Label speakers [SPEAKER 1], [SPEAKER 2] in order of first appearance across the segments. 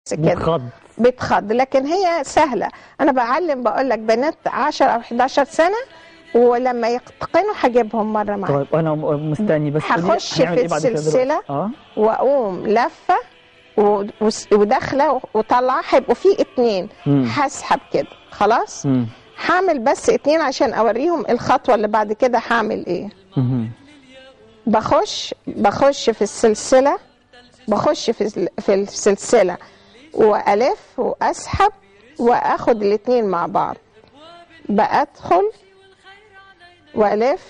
[SPEAKER 1] كده
[SPEAKER 2] بتخض، لكن هي سهله. انا بعلم بقول لك بنات 10 او 11 سنه، ولما يتقنوا هجيبهم مره معايا.
[SPEAKER 1] طيب انا مستني بس
[SPEAKER 2] هخش في السلسله واقوم لفه وداخله وطالعه، هيبقوا في 2 هسحب كده خلاص. هعمل بس 2 عشان اوريهم الخطوه اللي بعد كده هعمل ايه. بخش في السلسله، في السلسله والف واسحب واخد 2 مع بعض، بادخل والف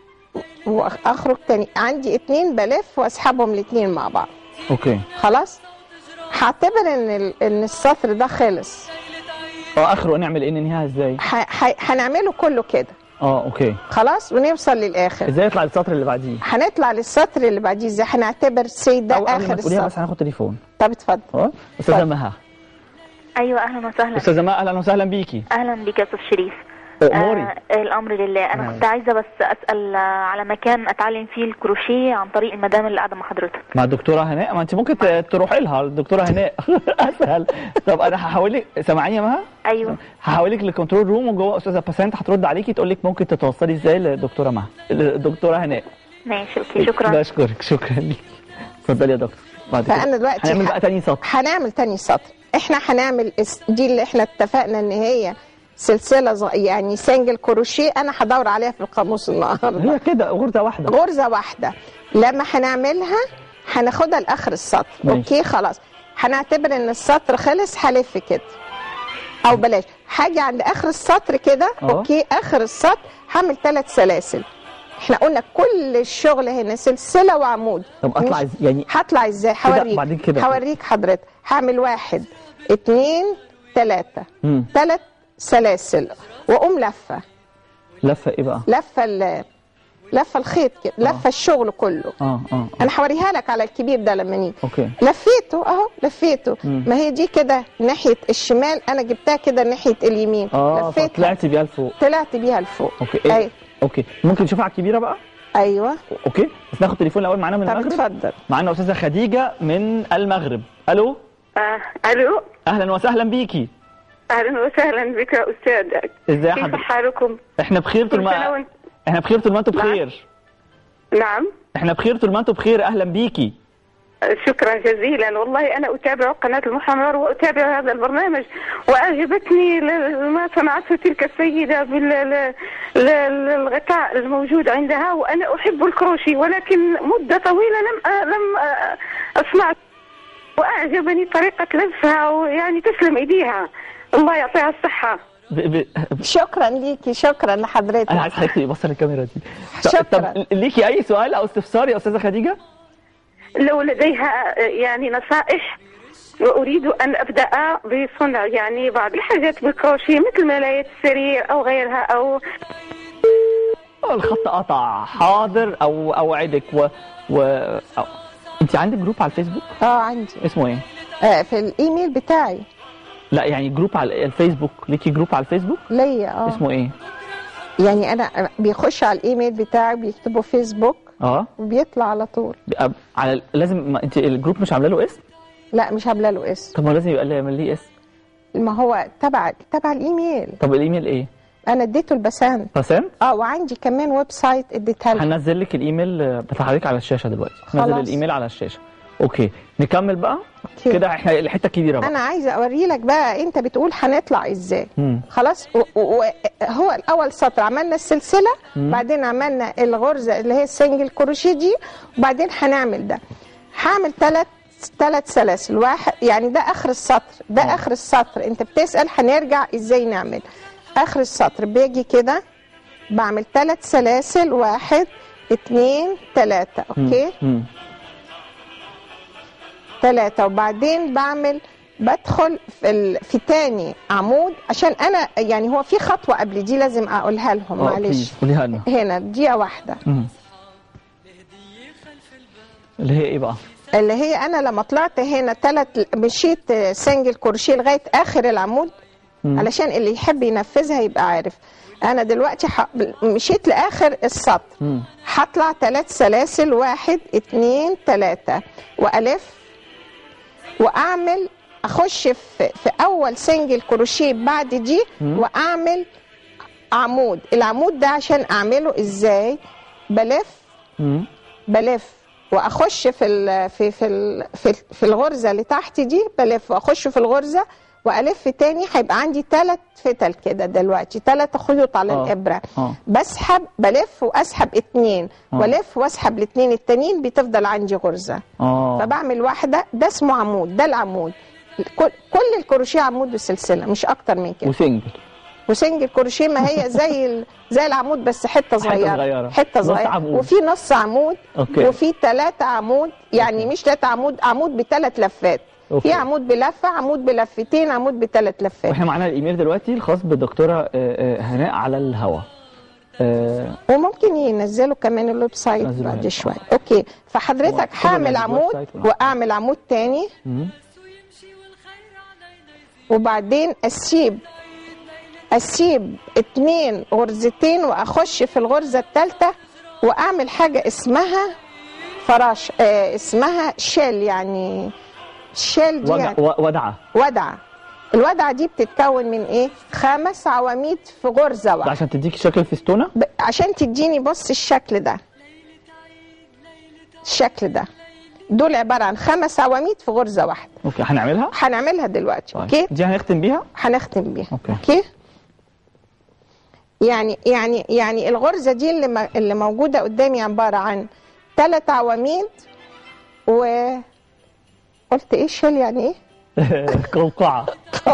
[SPEAKER 2] واخرج تاني، عندي 2 بلف واسحبهم 2 مع بعض.
[SPEAKER 1] اوكي
[SPEAKER 2] خلاص. هعتبر ان السطر ده خلص.
[SPEAKER 1] اخره نعمل ايه؟ ننهيها ازاي؟
[SPEAKER 2] هنعمله كله كده.
[SPEAKER 1] اوكي
[SPEAKER 2] خلاص، ونوصل للاخر.
[SPEAKER 1] ازاي يطلع السطر اللي بعديه؟
[SPEAKER 2] هنطلع للسطر اللي بعديه ازاي؟ هنعتبر ده اخر السطر.
[SPEAKER 1] بس هناخد تليفون.
[SPEAKER 2] طب اتفضل.
[SPEAKER 1] استاذه مها.
[SPEAKER 3] ايوه اهلا وسهلا.
[SPEAKER 1] استاذه مها اهلا وسهلا بيكي.
[SPEAKER 3] اهلا بيك يا استاذ شريف. الامر لله. انا كنت عايزه بس اسال على مكان اتعلم فيه الكروشيه عن طريق المدام اللي قاعده مع حضرتك.
[SPEAKER 1] مع الدكتوره هناء. ما انت ممكن تروحي لها الدكتوره هناء اسهل. طب انا هحول لك. سامعيني يا مها؟
[SPEAKER 3] ايوه
[SPEAKER 1] هحول لك للكنترول روم، وجوه استاذه باسنت هترد عليكي تقول لك ممكن تتوصلي ازاي للدكتوره مها، الدكتره هناء.
[SPEAKER 3] ماشي اوكي شكرا.
[SPEAKER 1] بشكرك. شكرا ليكي. اتفضلي يا دكتور. بعد كده
[SPEAKER 2] فانا دلوقتي
[SPEAKER 1] هنعمل بقى تاني سطر.
[SPEAKER 2] هنعمل تاني سطر. احنا هنعمل دي اللي احنا اتفقنا ان هي سلسله يعني سنجل كروشيه. انا هدور عليها في القاموس النهارده.
[SPEAKER 1] هي كده غرزه واحده.
[SPEAKER 2] لما هنعملها هناخدها لاخر السطر. اوكي خلاص. هنعتبر ان السطر خلص، هلف كده او بلاش، هاجي عند اخر السطر كده. اوكي اخر السطر هعمل 3 سلاسل. احنا قلنا كل الشغل هنا سلسله وعمود.
[SPEAKER 1] طب اطلع يعني
[SPEAKER 2] هطلع ازاي؟ هوريك حضرتك. هعمل 1 2 3 3 سلاسل واقوم لفه
[SPEAKER 1] ايه بقى؟
[SPEAKER 2] لفه الخيط كده. لفه الشغل كله. انا هوريها لك على الكبير ده لما نيجي.
[SPEAKER 1] اوكي
[SPEAKER 2] لفيته اهو. لفيته. ما هي دي كده ناحيه الشمال، انا جبتها كده ناحيه اليمين.
[SPEAKER 1] لفيتها طلعت بيها لفوق.
[SPEAKER 2] اوكي
[SPEAKER 1] اوكي ممكن نشوفها على الكبيره بقى؟
[SPEAKER 2] ايوه
[SPEAKER 1] اوكي. بس ناخد تليفون الاول معانا من المغرب.
[SPEAKER 2] اتفضل.
[SPEAKER 1] معانا استاذه خديجه من المغرب. الو.
[SPEAKER 4] الو
[SPEAKER 1] اهلا وسهلا بيكي.
[SPEAKER 4] اهلا وسهلا بك يا استاذ.
[SPEAKER 1] ازي حضرتك؟
[SPEAKER 4] كيف حالكم؟
[SPEAKER 1] احنا بخير طول ما انتم بخير.
[SPEAKER 4] نعم
[SPEAKER 1] احنا بخير طول ما انتم بخير. اهلا بيكي.
[SPEAKER 4] شكرا جزيلا. والله انا اتابع قناه المحاماه واتابع هذا البرنامج، واعجبتني ما صنعته تلك السيده بالغطاء الموجود عندها، وانا احب الكروشي ولكن مده طويله لم اصنع، واعجبني طريقه لفها، ويعني تسلم ايديها، الله يعطيها الصحه.
[SPEAKER 2] شكرا ليكي. شكرا لحضرتك.
[SPEAKER 1] انا عايز حضرتك تبصي الكاميرا دي.
[SPEAKER 2] شكرا.
[SPEAKER 1] طب ليكي اي سؤال او استفسار يا استاذه خديجه؟
[SPEAKER 4] لو لديها يعني نصائح، واريد ان ابدا بصنع يعني بعض الحاجات بالكروشيه مثل ملايات السرير او غيرها. او
[SPEAKER 1] الخط قطع. حاضر اوعدك. انت عندك جروب على الفيسبوك؟
[SPEAKER 2] عندي.
[SPEAKER 1] اسمه ايه؟
[SPEAKER 2] في الايميل بتاعي.
[SPEAKER 1] لا يعني جروب على الفيسبوك. ليكي جروب على الفيسبوك؟
[SPEAKER 2] ليا.
[SPEAKER 1] اسمه ايه؟
[SPEAKER 2] يعني انا بيخش على الايميل بتاعي بيكتبوا فيسبوك وبيطلع على طول.
[SPEAKER 1] لازم انت الجروب مش عامله له اسم؟
[SPEAKER 2] لا مش عامله له اسم.
[SPEAKER 1] طب ما لازم يبقى ليه اسم.
[SPEAKER 2] ما هو تبع الايميل.
[SPEAKER 1] طب الايميل ايه؟
[SPEAKER 2] انا اديته البسنت. وعندي كمان ويب سايت اديتها لها.
[SPEAKER 1] هنزل لك الايميل بتاع حضرتك على الشاشه دلوقتي. نزل الايميل على الشاشه. اوكي نكمل بقى كده. احنا الحته الكبيره بقى.
[SPEAKER 2] انا عايزه اوري لك بقى انت بتقول هنطلع ازاي. خلاص. هو الاول سطر عملنا السلسله، بعدين عملنا الغرزه اللي هي السنجل كروشيه دي، وبعدين هنعمل ده. هعمل 3 سلاسل. 1 يعني ده اخر السطر. اخر السطر. انت بتسال هنرجع ازاي نعمل اخر السطر. باجي كده بعمل 3 سلاسل. 1 2 3. اوكي 3. وبعدين بدخل في تاني عمود، عشان انا يعني هو في خطوه قبل دي لازم اقولها لهم. معلش
[SPEAKER 1] قوليها لنا.
[SPEAKER 2] هنا دقيقه واحده.
[SPEAKER 1] اللي هي ايه بقى؟
[SPEAKER 2] اللي هي انا لما طلعت هنا مشيت سنجل كروشيه لغايه اخر العمود، علشان اللي يحب ينفذها يبقى عارف. انا دلوقتي مشيت لاخر السطر. هطلع 3 سلاسل. 1 2 3 والف واعمل اخش في اول سنجل كروشيه بعد دي واعمل عمود. العمود ده عشان اعمله ازاي؟ بلف واخش في الغرزه اللي تحت دي، بلف واخش في الغرزه والف تاني. هيبقى عندي 3 فتل كده دلوقتي، 3 خيوط على الابره. بسحب، بلف واسحب 2 والف واسحب ال2 التانيين، بتفضل عندي غرزه. فبعمل واحده، ده اسمه عمود، ده العمود. كل الكروشيه عمود وسلسله، مش اكتر من كده. وسنجل كروشيه ما هي زي العمود بس حته صغيره، حته صغيره. وفي نص عمود وفي 3 عمود، يعني مش 3 عمود، عمود ب3 لفات. في عمود بلفه، عمود بلفتين، عمود ب3 لفات.
[SPEAKER 1] واحنا معانا الايميل دلوقتي الخاص بالدكتوره هناء على الهواء،
[SPEAKER 2] وممكن ينزلوا كمان الويب سايت بعد شويه. اوكي، فحضرتك هعمل عمود واعمل عمود تاني، وبعدين اسيب 2 غرزتين واخش في الغرزه الثالثه واعمل حاجه اسمها فراش، اسمها شيل. يعني شيل دي يعني ودعه. الودعه دي بتتكون من ايه؟ 5 عواميد في غرزه واحده.
[SPEAKER 1] عشان تديكي شكل الفستونه؟
[SPEAKER 2] عشان تديني، بص الشكل ده، الشكل ده، دول عباره عن 5 عواميد في غرزه واحده.
[SPEAKER 1] اوكي، هنعملها دلوقتي. اوكي،
[SPEAKER 2] دي
[SPEAKER 1] هنختم بيها.
[SPEAKER 2] اوكي. يعني الغرزه دي اللي موجوده قدامي عباره عن 3 عواميد قلت ايه شيل يعني ايه؟
[SPEAKER 1] قوقعه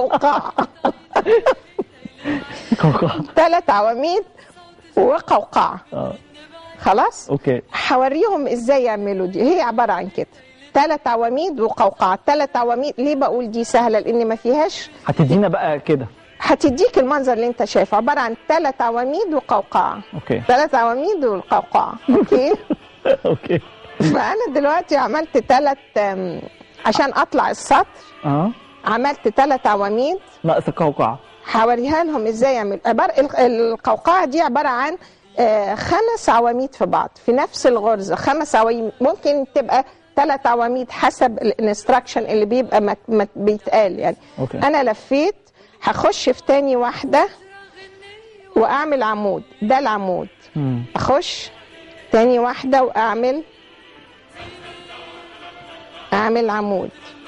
[SPEAKER 2] 3 عواميد وقوقعه. خلاص.
[SPEAKER 1] اوكي،
[SPEAKER 2] هوريهم ازاي يعملوا دي. هي عباره عن كده، 3 عواميد وقوقعه. 3 عواميد ليه بقول دي سهله؟ لان ما فيهاش.
[SPEAKER 1] هتدينا بقى كده،
[SPEAKER 2] هتديك المنظر اللي انت شايفه، عباره عن 3 عواميد وقوقعه.
[SPEAKER 1] اوكي،
[SPEAKER 2] 3 عواميد والقوقعه. اوكي.
[SPEAKER 1] اوكي،
[SPEAKER 2] فانا دلوقتي عملت 3 عشان اطلع السطر. عملت 3 عواميد
[SPEAKER 1] ناقص القوقعه.
[SPEAKER 2] هوريها لهم ازاي يعملوا. القوقعه دي عباره عن 5 عواميد في بعض في نفس الغرزه. 5 عواميد، ممكن تبقى 3 عواميد حسب الانستراكشن اللي بيبقى بيتقال يعني.
[SPEAKER 1] أوكي.
[SPEAKER 2] انا لفيت، هخش في تاني واحده واعمل عمود، ده العمود. اخش تاني واحده واعمل عمود،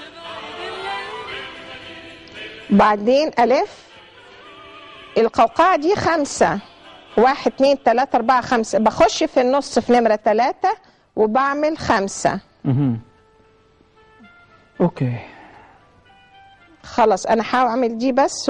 [SPEAKER 2] بعدين الف. القوقعه دي 5، 1 2 3 4 5. بخش في النص في نمره 3 وبعمل 5.
[SPEAKER 1] اوكي،
[SPEAKER 2] خلاص. انا هعمل دي بس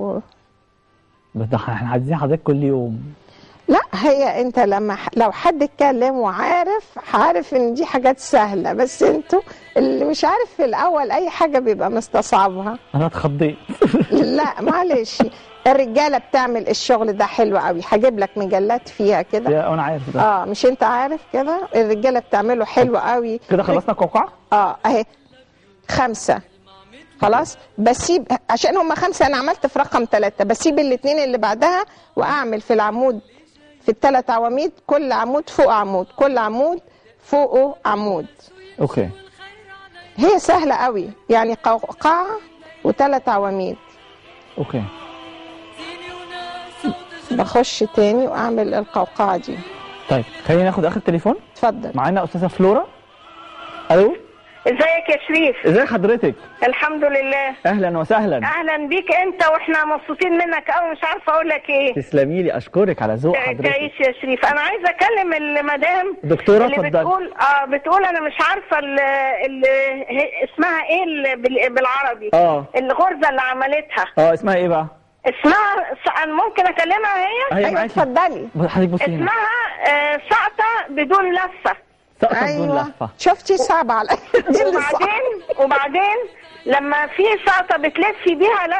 [SPEAKER 1] بس احنا عايزين حضرتك كل يوم.
[SPEAKER 2] لا، هي انت لو حد اتكلم عارف ان دي حاجات سهله، بس انتوا اللي مش عارف في الاول اي حاجه بيبقى مستصعبها.
[SPEAKER 1] انا اتخضيت.
[SPEAKER 2] لا معلش، الرجاله بتعمل الشغل ده حلو قوي. هجيب لك مجلات فيها كده.
[SPEAKER 1] انا عارف ده.
[SPEAKER 2] مش انت عارف كده؟ الرجاله بتعمله حلو قوي.
[SPEAKER 1] كده خلصنا قوقعه؟
[SPEAKER 2] اهي 5. خلاص، بسيب عشان هم 5، انا عملت في رقم 3. بسيب الاثنين اللي بعدها واعمل في العمود، في ال3 عواميد، كل عمود فوق عمود، كل عمود فوقه عمود.
[SPEAKER 1] اوكي،
[SPEAKER 2] هي سهله قوي يعني، قوقعه و3 عواميد.
[SPEAKER 1] اوكي،
[SPEAKER 2] بخش تاني واعمل القوقعه دي.
[SPEAKER 1] طيب خلينا ناخد اخر تليفون.
[SPEAKER 2] اتفضل.
[SPEAKER 1] معانا استاذه فلورا. الو،
[SPEAKER 4] ازيك يا شريف؟
[SPEAKER 1] ازي حضرتك؟
[SPEAKER 4] الحمد لله.
[SPEAKER 1] اهلا وسهلا.
[SPEAKER 4] اهلا بيك انت، واحنا مبسوطين منك قوي، مش عارفه اقول لك ايه.
[SPEAKER 1] تسلمي لي، اشكرك على ذوق حضرتك.
[SPEAKER 4] تعيش يا شريف. انا عايزه اكلم المدام
[SPEAKER 1] دكتوره،
[SPEAKER 4] اللي بتقول انا مش عارفه اسمها ايه بالعربي. الغرزه اللي عملتها
[SPEAKER 1] اسمها ايه بقى؟
[SPEAKER 4] اسمها، ممكن اكلمها هي؟
[SPEAKER 2] ايوه اتفضلي.
[SPEAKER 1] حضرتك بصي هنا.
[SPEAKER 4] اسمها سقطه بدون لفه.
[SPEAKER 2] ايوه، شفتي صعبه عليا.
[SPEAKER 4] وبعدين لما في سقطه بتلفي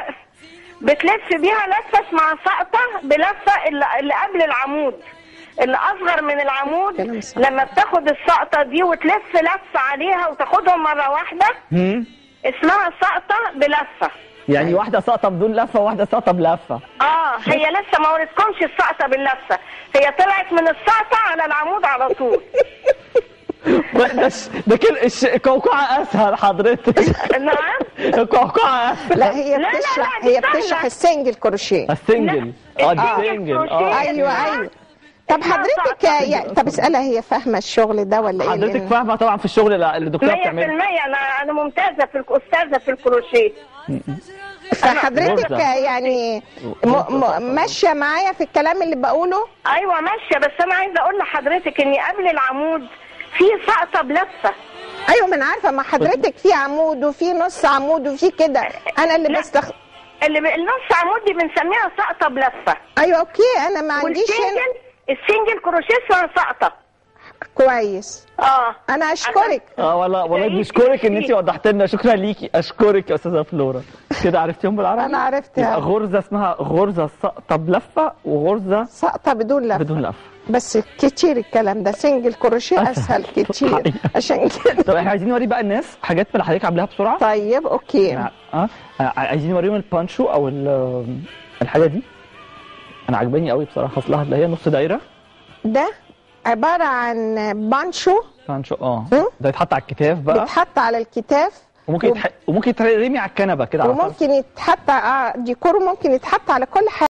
[SPEAKER 4] بيها لفه اسمها سقطه بلفه اللي قبل العمود، اللي اصغر من العمود. لما بتاخد السقطه دي وتلف لفه عليها وتاخدهم مره واحده اسمها سقطه بلفه.
[SPEAKER 1] يعني واحده سقطه بدون لفه وواحده سقطه بلفه.
[SPEAKER 4] هي لسه ما وريتكمش السقطه باللفه، هي طلعت من السقطه على العمود على طول.
[SPEAKER 1] ده كده القوقعه اسهل حضرتك.
[SPEAKER 4] نعم.
[SPEAKER 1] القوقعه اسهل.
[SPEAKER 2] لا هي بتشرح السنجل كروشيه.
[SPEAKER 1] السنجل السنجل
[SPEAKER 2] ايوه. طب حضرتك طب اسالها هي فاهمه الشغل ده ولا ايه؟
[SPEAKER 1] حضرتك فاهمه طبعا في الشغل اللي الدكتوره بتعمله
[SPEAKER 4] 100%. انا ممتازه استاذه في الكروشيه.
[SPEAKER 2] فحضرتك يعني ماشيه معايا في الكلام اللي بقوله؟
[SPEAKER 4] ايوه ماشيه، بس انا عايزه اقول لحضرتك اني قبل العمود في سقطه بلفه.
[SPEAKER 2] ايوه ما انا عارفه، ما حضرتك في عمود وفي نص عمود وفي كده، انا اللي
[SPEAKER 4] النص عمود دي بنسميها سقطه بلفه.
[SPEAKER 2] ايوه اوكي، انا ما عنديش
[SPEAKER 4] السنجل كروشيه اسمها سقطه.
[SPEAKER 2] كويس. انا اشكرك.
[SPEAKER 1] والله بنشكرك ان انت وضحت لنا، شكرا ليكي، اشكرك يا استاذه فلورا. كده عرفتيهم بالعربي؟
[SPEAKER 2] انا عرفتها.
[SPEAKER 1] غرزه اسمها غرزه سقطه بلفه وغرزه
[SPEAKER 2] سقطه بدون لفه. بس كتير الكلام ده، سنجل كروشيه اسهل كتير عشان كده.
[SPEAKER 1] طب احنا عايزين نوري بقى الناس حاجات من اللي حضرتك عاملاها بسرعه.
[SPEAKER 2] طيب اوكي.
[SPEAKER 1] عايزين نوريهم البانشو او الحاجه دي. انا عجباني قوي بصراحه، اصلها اللي هي نص دايره.
[SPEAKER 2] ده عباره عن بانشو.
[SPEAKER 1] ده يتحط على الكتاف بقى.
[SPEAKER 2] بيتحط على الكتاف
[SPEAKER 1] وممكن يترمي على الكنبه كده.
[SPEAKER 2] وممكن يتحط ديكور، وممكن يتحط على كل حاجه.